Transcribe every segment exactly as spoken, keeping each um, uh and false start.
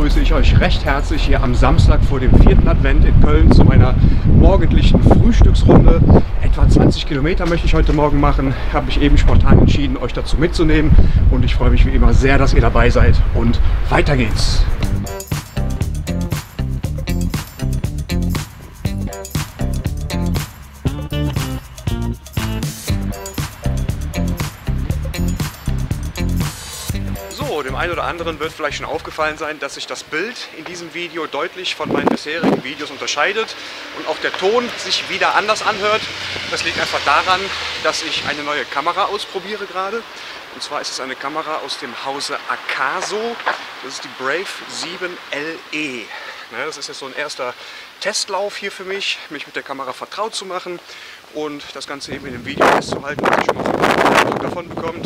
begrüße ich euch recht herzlich hier am Samstag vor dem vierten Advent in Köln zu meiner morgendlichen Frühstücksrunde. Etwa zwanzig Kilometer möchte ich heute Morgen machen. Habe mich eben spontan entschieden, euch dazu mitzunehmen. Und ich freue mich wie immer sehr, dass ihr dabei seid. Und weiter geht's! Dem einen oder anderen wird vielleicht schon aufgefallen sein, dass sich das Bild in diesem Video deutlich von meinen bisherigen Videos unterscheidet und auch der Ton sich wieder anders anhört. Das liegt einfach daran, dass ich eine neue Kamera ausprobiere gerade. Und zwar ist es eine Kamera aus dem Hause Akaso. Das ist die Brave sieben L E. Das ist jetzt so ein erster Testlauf hier für mich, mich mit der Kamera vertraut zu machen und das Ganze eben in dem Video festzuhalten, dass ihr schon mal so einen Eindruck davon bekommt.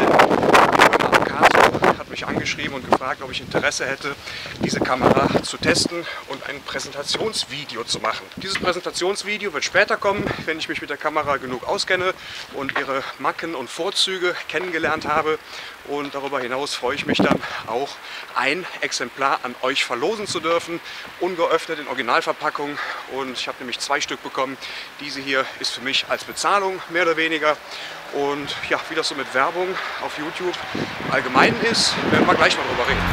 Hat mich angeschrieben und gefragt, ob ich Interesse hätte, diese Kamera zu testen und ein Präsentationsvideo zu machen. Dieses Präsentationsvideo wird später kommen, wenn ich mich mit der Kamera genug auskenne und ihre Macken und Vorzüge kennengelernt habe. Und darüber hinaus freue ich mich dann auch, ein Exemplar an euch verlosen zu dürfen, ungeöffnet in Originalverpackung. Und ich habe nämlich zwei Stück bekommen. Diese hier ist für mich als Bezahlung, mehr oder weniger. Und ja, wie das so mit Werbung auf YouTube allgemein ist, werden wir gleich mal drüber reden.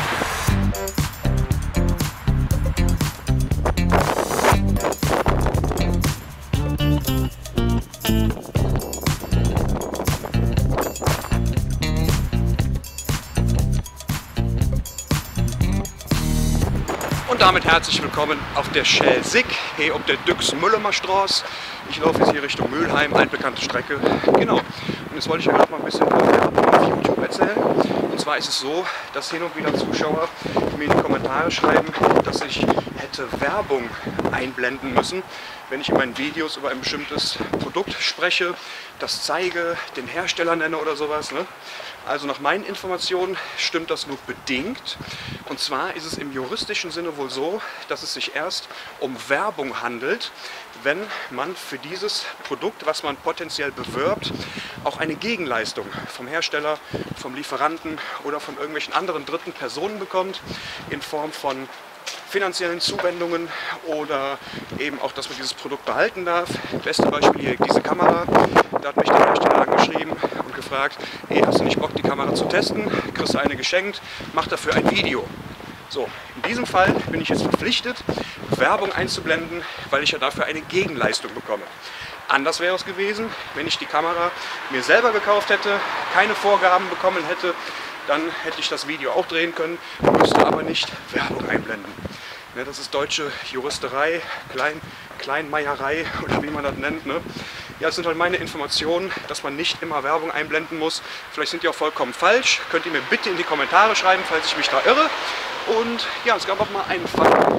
Und damit herzlich willkommen auf der Schelsig, hier auf der Düx-Müllemer-Straße. Ich laufe jetzt hier Richtung Mülheim, altbekannte Strecke. Genau. Und jetzt wollte ich euch gerade mal ein bisschen über Werbung auf YouTube erzählen. Und zwar ist es so, dass hin und wieder Zuschauer mir in die Kommentare schreiben, dass ich hätte Werbung einblenden müssen, wenn ich in meinen Videos über ein bestimmtes Produkt spreche, das zeige, den Hersteller nenne oder sowas. Ne? Also nach meinen Informationen stimmt das nur bedingt. Und zwar ist es im juristischen Sinne wohl so, dass es sich erst um Werbung handelt, wenn man für dieses Produkt, was man potenziell bewirbt, auch eine Gegenleistung vom Hersteller, vom Lieferanten oder von irgendwelchen anderen dritten Personen bekommt, in Form von finanziellen Zuwendungen oder eben auch, dass man dieses Produkt behalten darf. Beste Beispiel hier diese Kamera. Da hat mich der Hersteller angeschrieben und gefragt, hey, hast du nicht Bock, die Kamera zu testen? Kriegst du eine geschenkt, mach dafür ein Video. So, in diesem Fall bin ich jetzt verpflichtet, Werbung einzublenden, weil ich ja dafür eine Gegenleistung bekomme. Anders wäre es gewesen, wenn ich die Kamera mir selber gekauft hätte, keine Vorgaben bekommen hätte, dann hätte ich das Video auch drehen können, müsste aber nicht Werbung einblenden. Ne, das ist deutsche Juristerei, Klein, Kleinmeierei oder wie man das nennt. Ne? Ja, das sind halt meine Informationen, dass man nicht immer Werbung einblenden muss. Vielleicht sind die auch vollkommen falsch. Könnt ihr mir bitte in die Kommentare schreiben, falls ich mich da irre. Und ja, es gab auch mal einen Fall.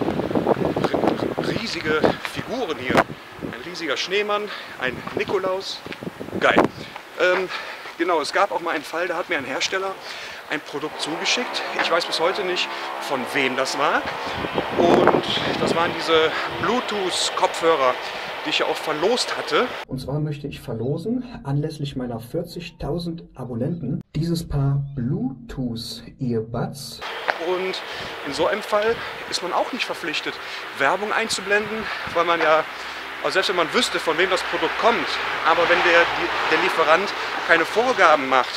Wow, riesige Figuren hier. Ein riesiger Schneemann, ein Nikolaus. Geil. Ähm, genau, es gab auch mal einen Fall, da hat mir ein Hersteller ein Produkt zugeschickt. Ich weiß bis heute nicht, von wem das war. Und das waren diese Bluetooth-Kopfhörer, die ich ja auch verlost hatte. Und zwar möchte ich verlosen, anlässlich meiner vierzigtausend Abonnenten, dieses Paar Bluetooth-Earbuds. Und in so einem Fall ist man auch nicht verpflichtet, Werbung einzublenden, weil man ja, also selbst wenn man wüsste, von wem das Produkt kommt, aber wenn der, der Lieferant keine Vorgaben macht,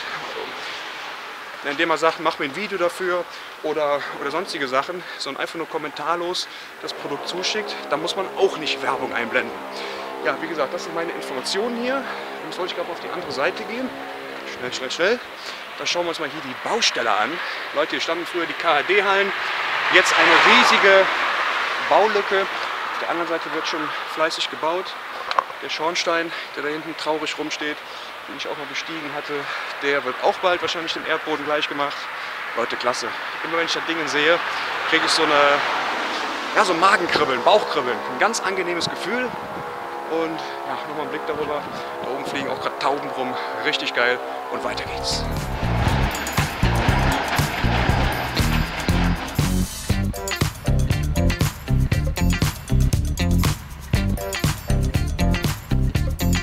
indem er sagt, mach mir ein Video dafür oder, oder sonstige Sachen, sondern einfach nur kommentarlos das Produkt zuschickt, dann muss man auch nicht Werbung einblenden. Ja, wie gesagt, das sind meine Informationen hier. Jetzt wollte ich gerade auf die andere Seite gehen. Schnell, schnell, schnell. Da schauen wir uns mal hier die Baustelle an. Leute, hier standen früher die K H D-Hallen. Jetzt eine riesige Baulücke. Auf der anderen Seite wird schon fleißig gebaut. Der Schornstein, der da hinten traurig rumsteht, den ich auch mal bestiegen hatte, der wird auch bald wahrscheinlich dem Erdboden gleich gemacht. Leute, klasse. Immer wenn ich das Ding sehe, kriege ich so eine, ja, so ein Magenkribbeln, Bauchkribbeln. Ein ganz angenehmes Gefühl. Und ja, nochmal einen Blick darüber. Da oben fliegen auch gerade Tauben rum. Richtig geil. Und weiter geht's.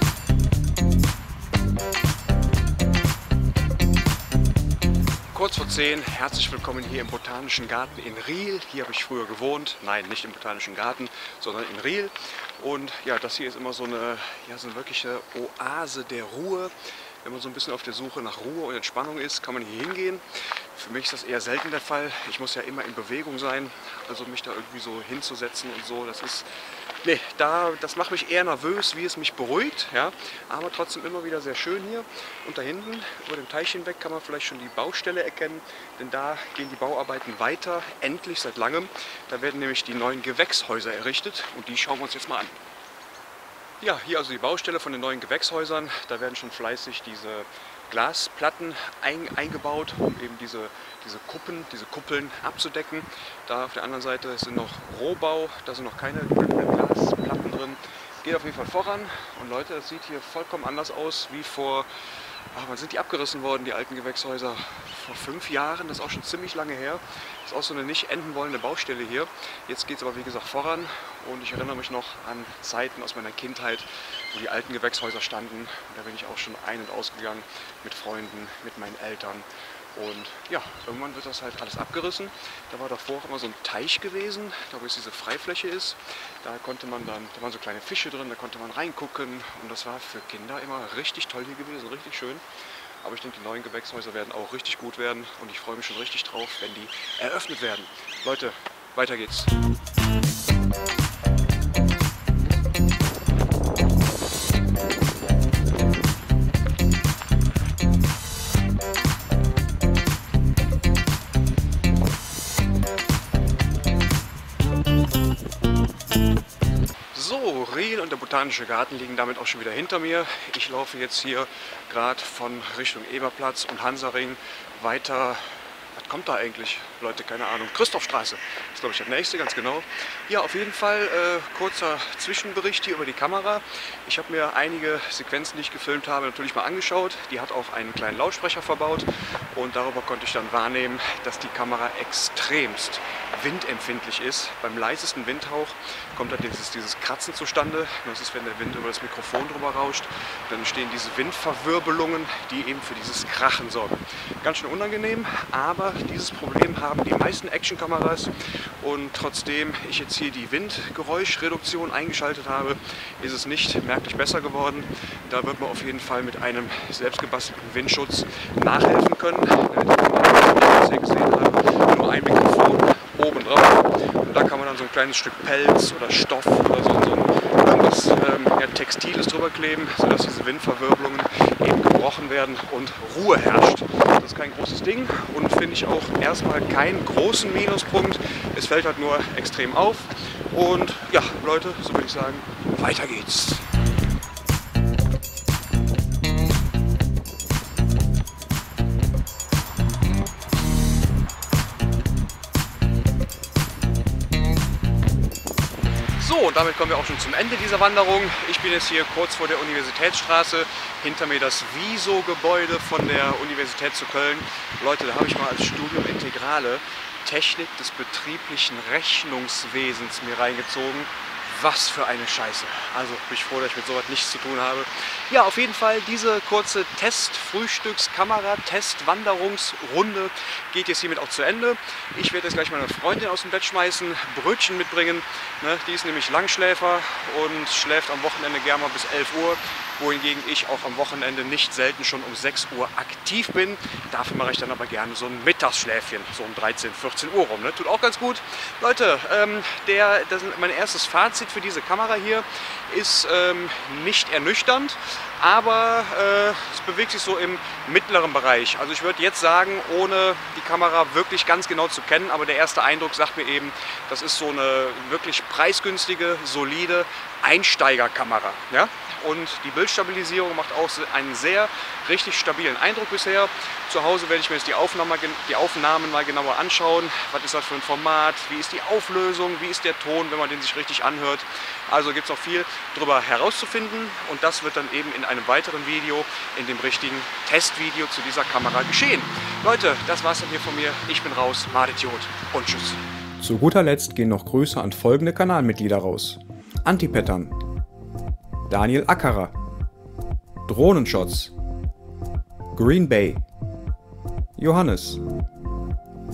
kurz vor zehn. Herzlich willkommen hier im Botanischen Garten in Riehl. Hier habe ich früher gewohnt. Nein, nicht im Botanischen Garten, sondern in Riehl. Und ja, das hier ist immer so eine, ja, so eine wirkliche Oase der Ruhe. Wenn man so ein bisschen auf der Suche nach Ruhe und Entspannung ist, kann man hier hingehen. Für mich ist das eher selten der Fall. Ich muss ja immer in Bewegung sein, also mich da irgendwie so hinzusetzen und so, das ist, nee, da, das macht mich eher nervös, wie es mich beruhigt, ja, aber trotzdem immer wieder sehr schön hier. Und da hinten, über dem Teich hinweg, kann man vielleicht schon die Baustelle erkennen, denn da gehen die Bauarbeiten weiter, endlich seit langem. Da werden nämlich die neuen Gewächshäuser errichtet und die schauen wir uns jetzt mal an. Ja, hier also die Baustelle von den neuen Gewächshäusern. Da werden schon fleißig diese Glasplatten ein, eingebaut, um eben diese, diese Kuppen, diese Kuppeln abzudecken. Da auf der anderen Seite sind noch Rohbau, da sind noch keine Glasplatten drin. Geht auf jeden Fall voran und Leute, das sieht hier vollkommen anders aus wie vor, ach, wann sind die abgerissen worden, die alten Gewächshäuser? Vor fünf Jahren, das ist auch schon ziemlich lange her. Das ist auch so eine nicht enden wollende Baustelle hier. Jetzt geht es aber wie gesagt voran und ich erinnere mich noch an Zeiten aus meiner Kindheit, wo die alten Gewächshäuser standen. Und da bin ich auch schon ein- und ausgegangen mit Freunden, mit meinen Eltern. Und ja, irgendwann wird das halt alles abgerissen. Da war davor auch immer so ein Teich gewesen, da wo jetzt diese Freifläche ist. Da konnte man dann, da waren so kleine Fische drin, da konnte man reingucken. Und das war für Kinder immer richtig toll hier gewesen, richtig schön. Aber ich denke, die neuen Gewächshäuser werden auch richtig gut werden. Und ich freue mich schon richtig drauf, wenn die eröffnet werden. Leute, weiter geht's. So, Riehl und der Botanische Garten liegen damit auch schon wieder hinter mir. Ich laufe jetzt hier gerade von Richtung Eberplatz und Hansaring weiter. Was kommt da eigentlich? Leute, keine Ahnung. Christophstraße. Das ist, glaube ich, das nächste, ganz genau. Ja, auf jeden Fall äh, kurzer Zwischenbericht hier über die Kamera. Ich habe mir einige Sequenzen, die ich gefilmt habe, natürlich mal angeschaut. Die hat auch einen kleinen Lautsprecher verbaut und darüber konnte ich dann wahrnehmen, dass die Kamera extremst windempfindlich ist. Beim leisesten Windhauch kommt dann dieses, dieses Kratzen zustande. Das ist, wenn der Wind über das Mikrofon drüber rauscht. Dann entstehen diese Windverwirbelungen, die eben für dieses Krachen sorgen. Ganz schön unangenehm, aber dieses Problem haben die meisten Actionkameras. Und trotzdem ich jetzt hier die Windgeräuschreduktion eingeschaltet habe, ist es nicht merklich besser geworden. Da wird man auf jeden Fall mit einem selbstgebastelten Windschutz nachhelfen können. Wie ihr gesehen habt, nur ein Mikrofon oben drauf und da kann man dann so ein kleines Stück Pelz oder Stoff oder so, so irgendwas ähm, ja, Textiles drüber kleben, sodass diese Windverwirbelungen eben gebrochen werden und Ruhe herrscht. Das ist kein großes Ding und finde ich auch erstmal keinen großen Minuspunkt. Es fällt halt nur extrem auf und ja, Leute, so würde ich sagen, weiter geht's. So, und damit kommen wir auch schon zum Ende dieser Wanderung. Ich bin jetzt hier kurz vor der Universitätsstraße. Hinter mir das Wieso-Gebäude von der Universität zu Köln. Leute, da habe ich mal als Studium Integrale Technik des betrieblichen Rechnungswesens mir reingezogen. Was für eine Scheiße. Also bin ich froh, dass ich mit sowas nichts zu tun habe. Ja, auf jeden Fall diese kurze Test-Frühstücks-Kamera-Test-Wanderungsrunde geht jetzt hiermit auch zu Ende. Ich werde jetzt gleich meine Freundin aus dem Bett schmeißen, Brötchen mitbringen. Ne, die ist nämlich Langschläfer und schläft am Wochenende gerne mal bis elf Uhr. Wohingegen ich auch am Wochenende nicht selten schon um sechs Uhr aktiv bin. Dafür mache ich dann aber gerne so ein Mittagsschläfchen, so um dreizehn, vierzehn Uhr rum. Ne? Tut auch ganz gut. Leute, ähm, der, das, mein erstes Fazit für diese Kamera hier ist ähm, nicht ernüchternd, aber äh, es bewegt sich so im mittleren Bereich. Also ich würde jetzt sagen, ohne die Kamera wirklich ganz genau zu kennen, aber der erste Eindruck sagt mir eben, das ist so eine wirklich preisgünstige, solide Einsteigerkamera. Ja? Und die Bildstabilisierung macht auch einen sehr richtig stabilen Eindruck bisher. Zu Hause werde ich mir jetzt die, Aufnahme, die Aufnahmen mal genauer anschauen. Was ist das für ein Format? Wie ist die Auflösung? Wie ist der Ton, wenn man den sich richtig anhört? Also gibt es auch viel darüber herauszufinden und das wird dann eben in einem weiteren Video, in dem richtigen Testvideo zu dieser Kamera geschehen. Leute, das war's dann hier von mir. Ich bin raus, Madetiot und tschüss. Zu guter Letzt gehen noch Grüße an folgende Kanalmitglieder raus. Antipattern, Daniel Ackerer, Drohnenshots, Green Bay, Johannes,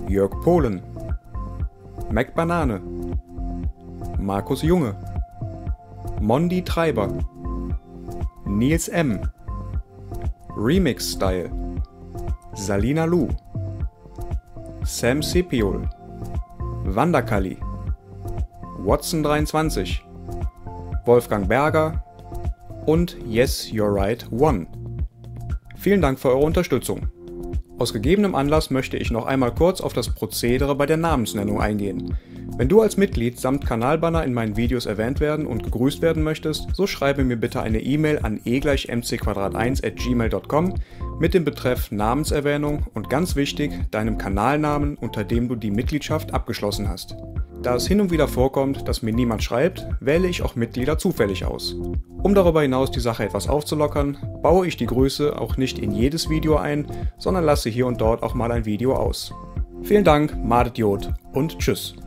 Jörg Pohlen, Mac Banane, Markus Junge, Mondi Treiber, Nils M., Remix Style, Salina Lu, Sam Sepiol, Wanderkali, Watson dreiundzwanzig, Wolfgang Berger und Yes You're Right One. Vielen Dank für eure Unterstützung. Aus gegebenem Anlass möchte ich noch einmal kurz auf das Prozedere bei der Namensnennung eingehen. Wenn du als Mitglied samt Kanalbanner in meinen Videos erwähnt werden und gegrüßt werden möchtest, so schreibe mir bitte eine E-Mail an e gleich mc Quadrat eins at gmail punkt com mit dem Betreff Namenserwähnung und ganz wichtig, deinem Kanalnamen, unter dem du die Mitgliedschaft abgeschlossen hast. Da es hin und wieder vorkommt, dass mir niemand schreibt, wähle ich auch Mitglieder zufällig aus. Um darüber hinaus die Sache etwas aufzulockern, baue ich die Grüße auch nicht in jedes Video ein, sondern lasse hier und dort auch mal ein Video aus. Vielen Dank, Madet Jod und tschüss.